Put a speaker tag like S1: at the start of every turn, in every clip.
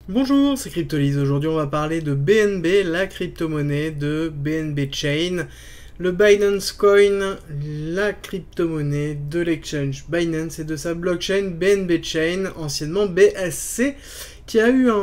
S1: Bonjour, c'est Cryptolyse. Aujourd'hui, on va parler de BNB, la crypto-monnaie de BNB Chain. Le Binance Coin, la crypto-monnaie de l'exchange Binance et de sa blockchain BNB Chain, anciennement BSC, qui a eu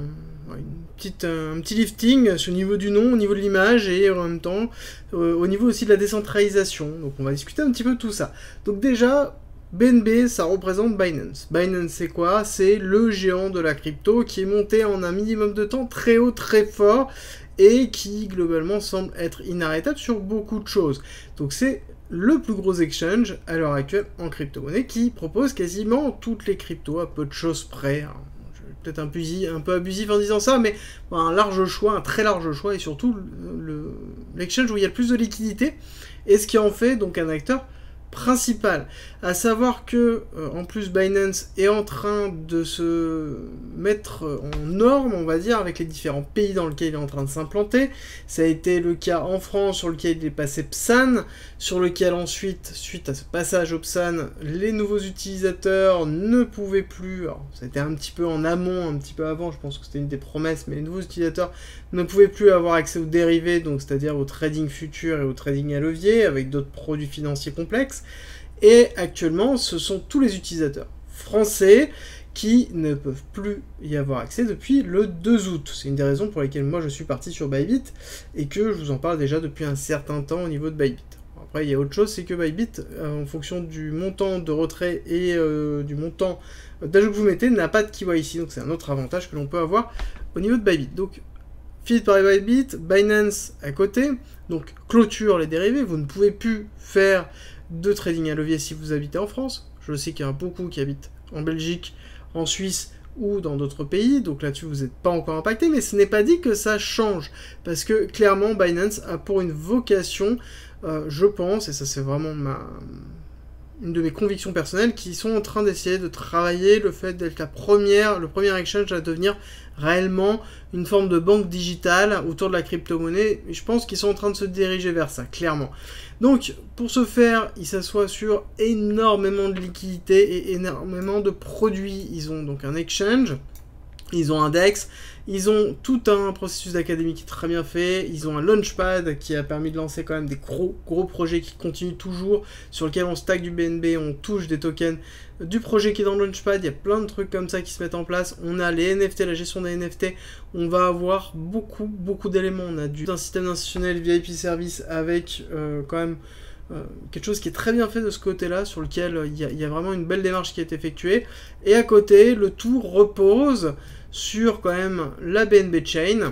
S1: un petit lifting au niveau du nom, au niveau de l'image et en même temps au niveau aussi de la décentralisation. Donc on va discuter un petit peu de tout ça. Donc déjà, BNB, ça représente Binance. Binance, c'est quoi? C'est le géant de la crypto qui est monté en un minimum de temps très haut, très fort, et qui globalement semble être inarrêtable sur beaucoup de choses. Donc c'est le plus gros exchange à l'heure actuelle en crypto-monnaie qui propose quasiment toutes les cryptos à peu de choses près. Alors, je vais peut-être un peu abusif en disant ça, mais bon, un large choix, un très large choix, et surtout l'exchange où il y a le plus de liquidité, et ce qui en fait donc un acteur principal. À savoir que, en plus, Binance est en train de se mettre en norme, on va dire, avec les différents pays dans lesquels il est en train de s'implanter. Ça a été le cas en France, sur lequel il est passé PSAN, sur lequel ensuite, suite à ce passage au PSAN, les nouveaux utilisateurs ne pouvaient plus, alors ça a été un petit peu en amont, un petit peu avant, je pense que c'était une des promesses, mais les nouveaux utilisateurs ne pouvaient plus avoir accès aux dérivés, donc c'est-à-dire au trading futur et au trading à levier, avec d'autres produits financiers complexes. Et actuellement, ce sont tous les utilisateurs français qui ne peuvent plus y avoir accès depuis le 2 août. C'est une des raisons pour lesquelles moi je suis parti sur Bybit et que je vous en parle déjà depuis un certain temps au niveau de Bybit. Après, il y a autre chose, c'est que Bybit, en fonction du montant de retrait et du montant d'ajout que vous mettez, n'a pas de KYC, donc c'est un autre avantage que l'on peut avoir au niveau de Bybit. Donc, feed par Bybit, Binance à côté, donc clôture les dérivés, vous ne pouvez plus faire de trading à levier si vous habitez en France. Je sais qu'il y en a beaucoup qui habitent en Belgique, en Suisse ou dans d'autres pays, donc là-dessus vous n'êtes pas encore impacté, mais ce n'est pas dit que ça change, parce que clairement Binance a pour une vocation, je pense, et ça c'est vraiment une de mes convictions personnelles, qui sont en train d'essayer de travailler le fait d'être le premier exchange à devenir réellement une forme de banque digitale autour de la crypto-monnaie. Et je pense qu'ils sont en train de se diriger vers ça, clairement. Donc, pour ce faire, ils s'assoient sur énormément de liquidités et énormément de produits. Ils ont donc un exchange, ils ont un DEX, ils ont tout un processus d'académie qui est très bien fait, ils ont un launchpad qui a permis de lancer quand même des gros projets qui continuent toujours, sur lesquels on stack du BNB, on touche des tokens du projet qui est dans le launchpad, il y a plein de trucs comme ça qui se mettent en place, on a les NFT, la gestion des NFT, on va avoir beaucoup d'éléments, on a un système institutionnel VIP service avec quand même quelque chose qui est très bien fait de ce côté-là, sur lequel il y a vraiment une belle démarche qui a été effectuée, et à côté, le tout repose sur quand même la BNB Chain,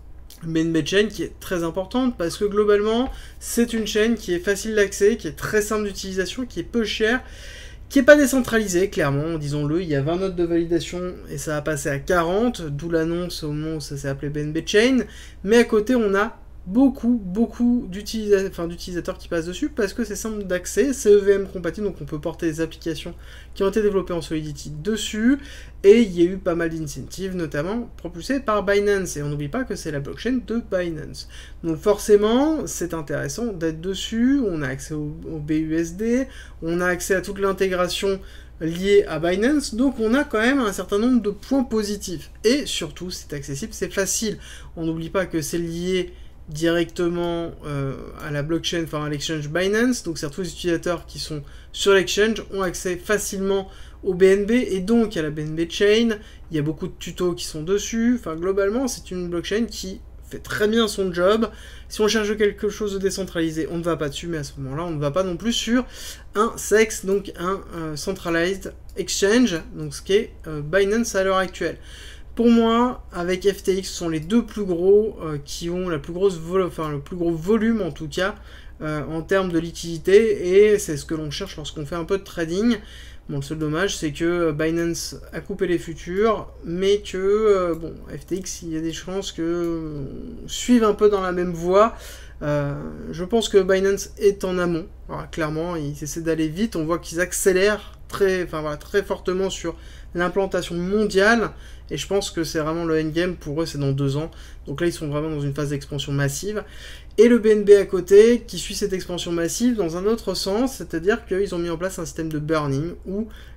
S1: qui est très importante parce que globalement c'est une chaîne qui est facile d'accès, qui est très simple d'utilisation, qui est peu chère, qui n'est pas décentralisée, clairement, disons-le. Il y a 20 notes de validation et ça a passé à 40, d'où l'annonce au moment où ça s'est appelé BNB Chain, mais à côté on a beaucoup d'utilisateurs qui passent dessus parce que c'est simple d'accès, c'est EVM compatible, donc on peut porter des applications qui ont été développées en Solidity dessus, et il y a eu pas mal d'incentives, notamment propulsés par Binance, et on n'oublie pas que c'est la blockchain de Binance. Donc forcément, c'est intéressant d'être dessus, on a accès au BUSD, on a accès à toute l'intégration liée à Binance, donc on a quand même un certain nombre de points positifs. Et surtout, c'est accessible, c'est facile. On n'oublie pas que c'est lié directement à la blockchain, enfin à l'exchange Binance, donc c'est tous les utilisateurs qui sont sur l'exchange ont accès facilement au BNB et donc à la BNB Chain. Il y a beaucoup de tutos qui sont dessus, enfin globalement c'est une blockchain qui fait très bien son job. Si on cherche quelque chose de décentralisé, on ne va pas dessus, mais à ce moment-là, on ne va pas non plus sur un CEX, donc un Centralized Exchange, donc ce qui est Binance à l'heure actuelle. Pour moi, avec FTX, ce sont les deux plus gros qui ont le plus gros volume en tout cas en termes de liquidité, et c'est ce que l'on cherche lorsqu'on fait un peu de trading. Bon, le seul dommage, c'est que Binance a coupé les futurs, mais que FTX, il y a des chances que suive un peu dans la même voie. Je pense que Binance est en amont. Alors, clairement, ils essaient d'aller vite. On voit qu'ils accélèrent très fortement sur l'implantation mondiale, et je pense que c'est vraiment le endgame pour eux, c'est dans 2 ans. Donc là, ils sont vraiment dans une phase d'expansion massive. Et le BNB à côté, qui suit cette expansion massive dans un autre sens, c'est-à-dire qu'ils ont mis en place un système de burning où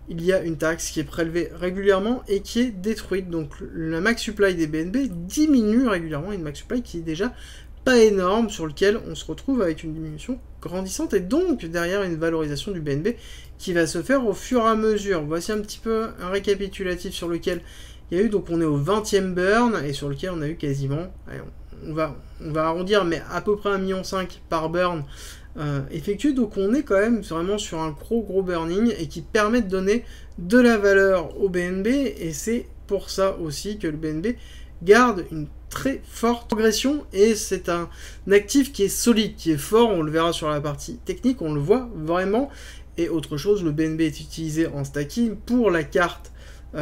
S1: il y a une taxe qui est prélevée régulièrement et qui est détruite. Donc la max supply des BNB diminue régulièrement, une max supply qui est déjà pas énorme, sur lequel on se retrouve avec une diminution grandissante et donc derrière une valorisation du BNB qui va se faire au fur et à mesure. Voici un petit peu un récapitulatif sur lequel il y a eu, donc on est au 20e burn et sur lequel on a eu quasiment, allez, on va arrondir, mais à peu près 1,5 million par burn effectué, donc on est quand même vraiment sur un gros burning et qui permet de donner de la valeur au BNB et c'est pour ça aussi que le BNB garde une très forte progression et c'est un actif qui est solide, qui est fort, on le verra sur la partie technique, on le voit vraiment. Et autre chose, le BNB est utilisé en stacking pour la carte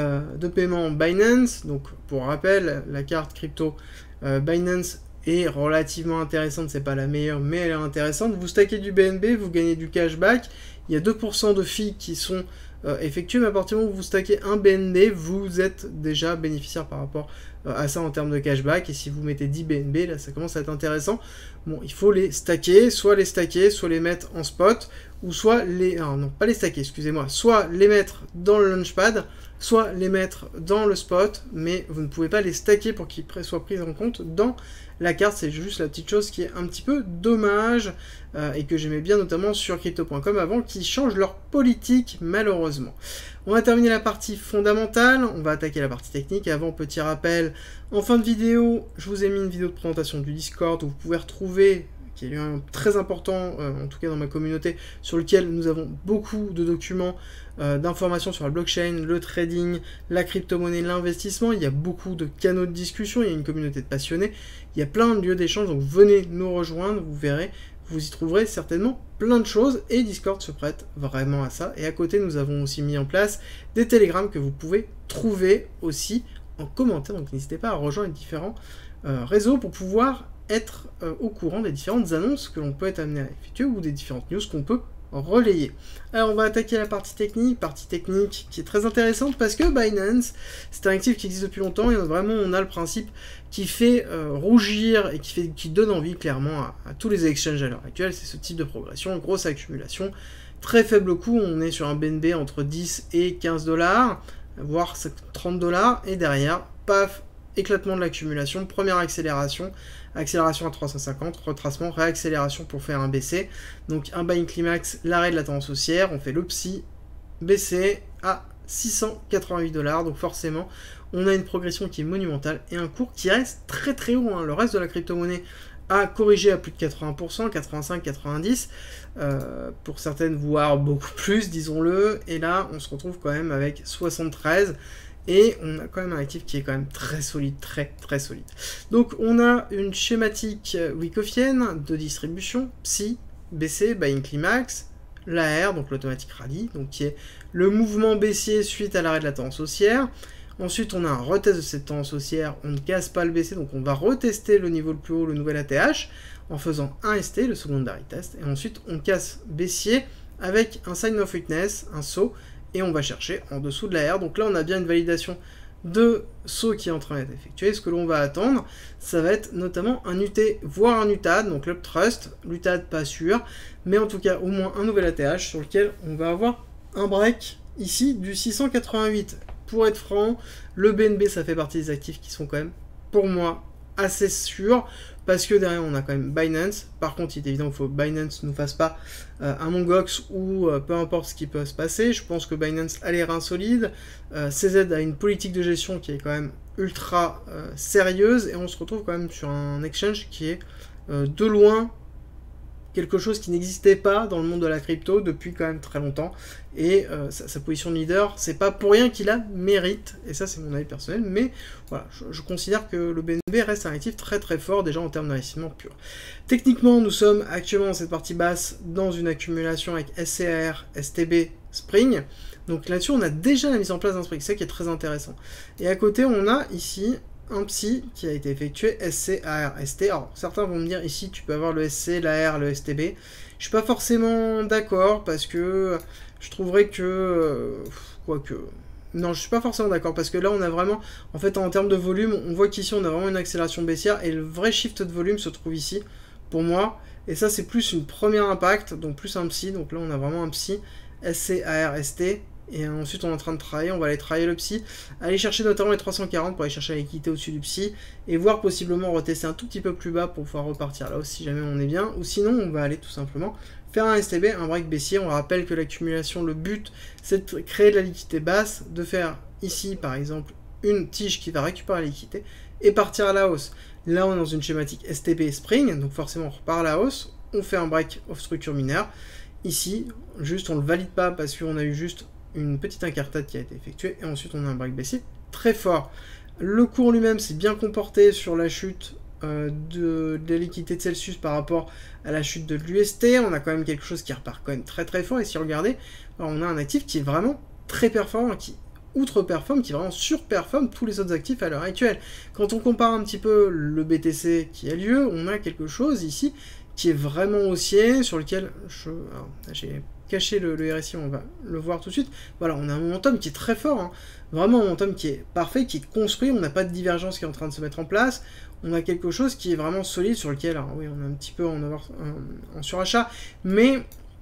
S1: de paiement Binance. Donc pour rappel, la carte crypto Binance est relativement intéressante, c'est pas la meilleure mais elle est intéressante. Vous stackez du BNB, vous gagnez du cashback, il y a 2% de fees qui sont effectués, mais à partir du moment où vous stackez un BNB, vous êtes déjà bénéficiaire par rapport à ça en termes de cashback, et si vous mettez 10 BNB, là ça commence à être intéressant. Bon, il faut les stacker, soit les mettre en spot, ou soit les... Alors non, pas les stacker, excusez-moi, soit les mettre dans le launchpad, soit les mettre dans le spot, mais vous ne pouvez pas les stacker pour qu'ils soient pris en compte dans la carte. C'est juste la petite chose qui est un petit peu dommage, et que j'aimais bien notamment sur crypto.com avant qu'ils changent leur politique malheureusement. On va terminer la partie fondamentale, on va attaquer la partie technique. Et avant, petit rappel, en fin de vidéo, je vous ai mis une vidéo de présentation du Discord où vous pouvez retrouver, qui est très important, en tout cas dans ma communauté, sur lequel nous avons beaucoup de documents d'informations sur la blockchain, le trading, la crypto-monnaie, l'investissement. Il y a beaucoup de canaux de discussion, il y a une communauté de passionnés, il y a plein de lieux d'échange, donc venez nous rejoindre, vous verrez, vous y trouverez certainement plein de choses, et Discord se prête vraiment à ça. Et à côté, nous avons aussi mis en place des Telegram que vous pouvez trouver aussi en commentaire, donc n'hésitez pas à rejoindre les différents réseaux pour pouvoir être au courant des différentes annonces que l'on peut être amené à effectuer ou des différentes news qu'on peut relayer. Alors on va attaquer la partie technique qui est très intéressante parce que Binance, c'est un actif qui existe depuis longtemps et vraiment on a le principe qui fait rougir et qui donne envie clairement à tous les exchanges à l'heure actuelle. C'est ce type de progression, grosse accumulation, très faible coût, on est sur un BNB entre 10 et 15 $, voire 30 $, et derrière, paf, éclatement de l'accumulation, première accélération à 350, retracement, réaccélération pour faire un BC, donc un buying climax, l'arrêt de la tendance haussière, on fait le psy, BC à 688 $, donc forcément on a une progression qui est monumentale et un cours qui reste très haut, hein. Le reste de la crypto-monnaie a corrigé à plus de 80%, 85, 90, pour certaines voire beaucoup plus, disons-le, et là on se retrouve quand même avec 73, et on a quand même un actif qui est quand même très solide, très solide. Donc on a une schématique Wickofienne de distribution, PSI, BC, Buying Climax, l'AR, donc l'automatique rallye, donc qui est le mouvement baissier suite à l'arrêt de la tendance haussière. Ensuite on a un retest de cette tendance haussière, on ne casse pas le BC, donc on va retester le niveau le plus haut, le nouvel ATH, en faisant un ST, le secondary test, et ensuite on casse baissier avec un sign of weakness, un saut, et on va chercher en dessous de la R. Donc là, on a bien une validation de saut qui est en train d'être effectué. Ce que l'on va attendre, ça va être notamment un UT, voire un UTAD, donc l'Uptrust, l'UTAD pas sûr, mais en tout cas au moins un nouvel ATH sur lequel on va avoir un break ici du 688. Pour être franc, le BNB, ça fait partie des actifs qui sont quand même, pour moi, assez sûrs, parce que derrière on a quand même Binance. Par contre il est évident qu'il faut que Binance ne nous fasse pas un Mongox ou peu importe ce qui peut se passer. Je pense que Binance a les reins solides, CZ a une politique de gestion qui est quand même ultra sérieuse, et on se retrouve quand même sur un exchange qui est de loin quelque chose qui n'existait pas dans le monde de la crypto depuis quand même très longtemps, et sa position de leader, c'est pas pour rien qu'il la mérite, et ça c'est mon avis personnel, mais voilà, je considère que le BNB reste un actif très fort déjà en termes d'investissement pur. Techniquement, nous sommes actuellement dans cette partie basse dans une accumulation avec SCAR, STB, Spring, donc là-dessus on a déjà la mise en place d'un Spring, c'est ça qui est très intéressant, et à côté on a ici un psy qui a été effectué SC, AR, ST. Alors certains vont me dire ici tu peux avoir le SC, l'AR, le STB. Je suis pas forcément d'accord parce que je trouverais que non, je suis pas forcément d'accord parce que là on a vraiment, en fait en termes de volume, on voit qu'ici on a vraiment une accélération baissière et le vrai shift de volume se trouve ici pour moi, et ça c'est plus une première impact, donc plus un psy. Donc là on a vraiment un psy SC, AR, ST Et ensuite, on est en train de travailler, on va aller travailler le psy, aller chercher notamment les 340 pour aller chercher la liquidité au-dessus du psy, et voir possiblement retester un tout petit peu plus bas pour pouvoir repartir là aussi si jamais on est bien, ou sinon on va aller tout simplement faire un STB, un break baissier. On rappelle que l'accumulation, le but, c'est de créer de la liquidité basse, de faire ici par exemple une tige qui va récupérer la liquidité, et partir à la hausse. Là, on est dans une schématique STB Spring, donc forcément on repart à la hausse, on fait un break of structure mineure. Ici, juste on le valide pas parce qu'on a eu juste une petite incartade qui a été effectuée, et ensuite on a un break baissier très fort. Le cours lui-même s'est bien comporté sur la chute de la liquidité de Celsius par rapport à la chute de l'UST. On a quand même quelque chose qui repart quand même très très fort, et si vous regardez, on a un actif qui est vraiment très performant, qui outreperforme, qui vraiment surperforme tous les autres actifs à l'heure actuelle. Quand on compare un petit peu le BTC qui a lieu, on a quelque chose ici qui est vraiment haussier, sur lequel j'ai caché le RSI, on va le voir tout de suite. Voilà, on a un momentum qui est très fort, hein. Vraiment un momentum qui est parfait, qui est construit, on n'a pas de divergence qui est en train de se mettre en place, on a quelque chose qui est vraiment solide, sur lequel, alors oui, on a un petit peu en surachat, mais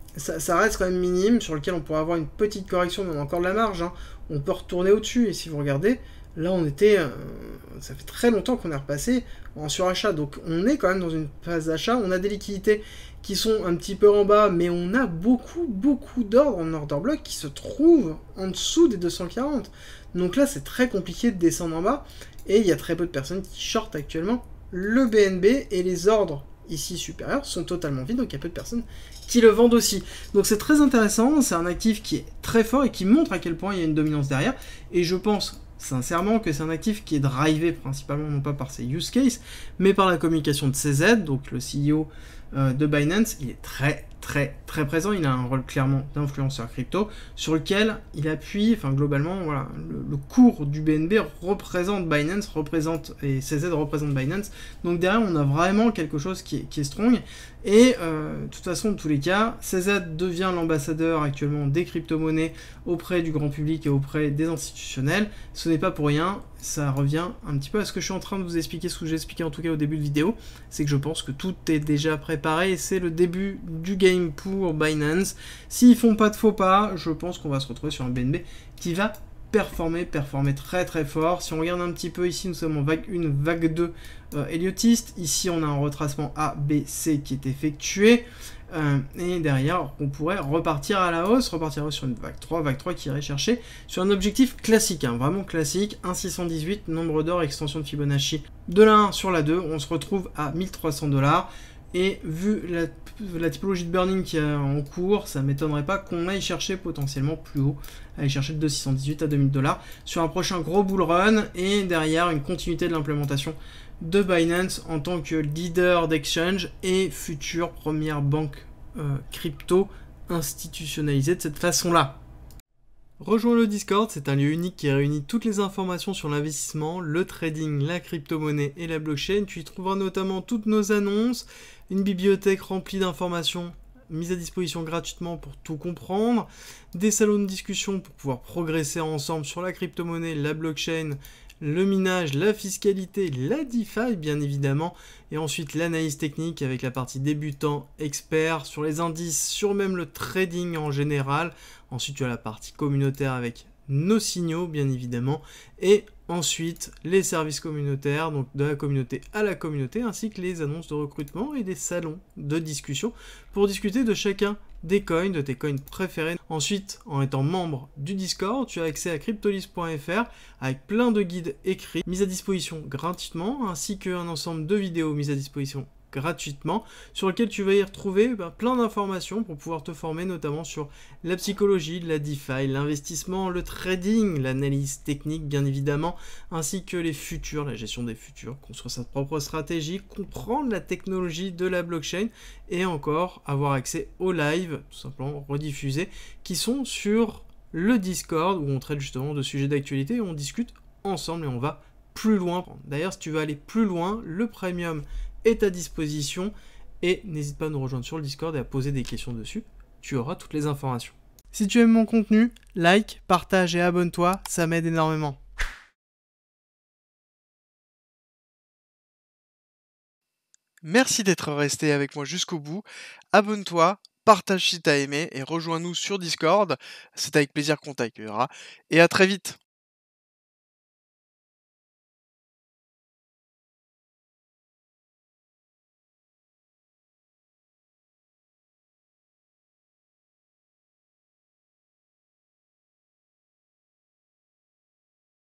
S1: ça reste quand même minime, sur lequel on pourrait avoir une petite correction, mais on a encore de la marge, hein. On peut retourner au-dessus, et si vous regardez, là on était, ça fait très longtemps qu'on est repassé en surachat, donc on est quand même dans une phase d'achat, on a des liquidités qui sont un petit peu en bas, mais on a beaucoup d'ordres en order block qui se trouvent en dessous des 240. Donc là c'est très compliqué de descendre en bas, et il y a très peu de personnes qui shortent actuellement le BNB, et les ordres ici supérieurs sont totalement vides, donc il y a peu de personnes qui le vendent aussi. Donc c'est très intéressant, c'est un actif qui est très fort et qui montre à quel point il y a une dominance derrière, et je pense sincèrement que c'est un actif qui est drivé principalement non pas par ses use cases, mais par la communication de CZ, donc le CEO de Binance. Il est très présent, il a un rôle clairement d'influenceur crypto, sur lequel il appuie, enfin globalement, voilà, le cours du BNB représente Binance, et CZ représente Binance, donc derrière on a vraiment quelque chose qui est strong, et de toute façon, dans tous les cas, CZ devient l'ambassadeur actuellement des crypto-monnaies auprès du grand public et auprès des institutionnels. Ce n'est pas pour rien, ça revient un petit peu à ce que je suis en train de vous expliquer, ce que j'ai expliqué en tout cas au début de vidéo, c'est que je pense que tout est déjà préparé, et c'est le début du game pour Binance. S'ils font pas de faux pas, je pense qu'on va se retrouver sur un BNB qui va performer très fort. Si on regarde un petit peu ici, nous sommes en vague 1, vague 2 héliotiste. Ici, on a un retracement A, B, C qui est effectué. Et derrière, on pourrait repartir à la hausse sur une vague 3 qui irait chercher sur un objectif classique, hein, vraiment classique, 1,618, nombre d'or, extension de Fibonacci de la 1 sur la 2, on se retrouve à 1300$. Et vu la typologie de burning qui est en cours, ça ne m'étonnerait pas qu'on aille chercher potentiellement plus haut, aller chercher de 618 à 2000$ sur un prochain gros bull run, et derrière une continuité de l'implémentation de Binance en tant que leader d'exchange et future première banque crypto institutionnalisée de cette façon-là. Rejoins le Discord, c'est un lieu unique qui réunit toutes les informations sur l'investissement, le trading, la crypto-monnaie et la blockchain. Tu y trouveras notamment toutes nos annonces, une bibliothèque remplie d'informations mises à disposition gratuitement pour tout comprendre, des salons de discussion pour pouvoir progresser ensemble sur la crypto-monnaie, la blockchain, le minage, la fiscalité, la DeFi bien évidemment, et ensuite l'analyse technique avec la partie débutant, expert, sur les indices, sur même le trading en général. Ensuite tu as la partie communautaire avec nos signaux bien évidemment, et ensuite les services communautaires, donc de la communauté à la communauté, ainsi que les annonces de recrutement et des salons de discussion pour discuter de chacun des coins, de tes coins préférés. Ensuite, en étant membre du Discord, tu as accès à cryptolist.fr avec plein de guides écrits mis à disposition gratuitement, ainsi qu'un ensemble de vidéos mises à disposition gratuitement, sur lequel tu vas y retrouver plein d'informations pour pouvoir te former notamment sur la psychologie, la DeFi, l'investissement, le trading, l'analyse technique bien évidemment, ainsi que les futurs, la gestion des futurs, construire sa propre stratégie, comprendre la technologie de la blockchain et encore avoir accès aux lives, tout simplement rediffusés, qui sont sur le Discord où on traite justement de sujets d'actualité et on discute ensemble et on va plus loin. D'ailleurs, si tu veux aller plus loin, le premium est à disposition et n'hésite pas à nous rejoindre sur le Discord et à poser des questions dessus, tu auras toutes les informations. Si tu aimes mon contenu, like, partage et abonne-toi, ça m'aide énormément. Merci d'être resté avec moi jusqu'au bout, abonne-toi,
S2: partage si t'as aimé et rejoins-nous sur Discord. C'est avec plaisir qu'on t'accueillera. Et à très vite.